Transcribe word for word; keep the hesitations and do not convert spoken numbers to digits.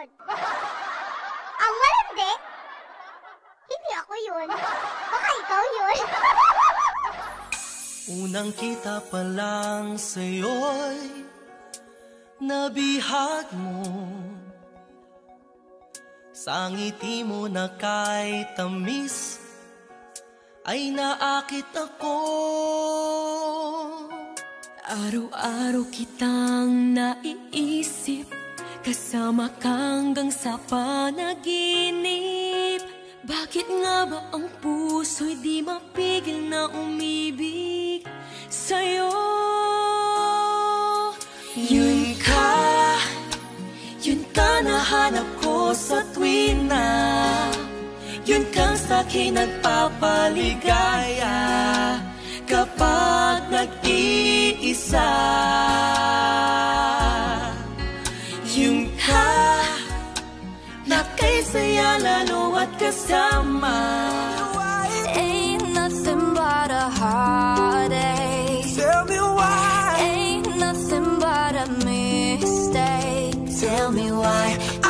yun. Ang malandi, hindi ako yun. Baka ikaw yun. Unang kita pa lang sa'yo'y nabihag mo. Sa ngiti mo na kay tamis ay naakit ako. Araw-araw kitang naiisip, kasama kang hanggang sa panaginip. Bakit nga ba ang puso'y di mapigil na umibig sa'yo? Yun ka, yun ka nahanap ko sa tuwing na yun kang sa'kin nagpapaligaya kapag nag-iisa. Yun ka na kay saya lalo at kasama. Ain't nothing but a heartache. Tell me why. Ain't nothing but a mistake. Tell me why.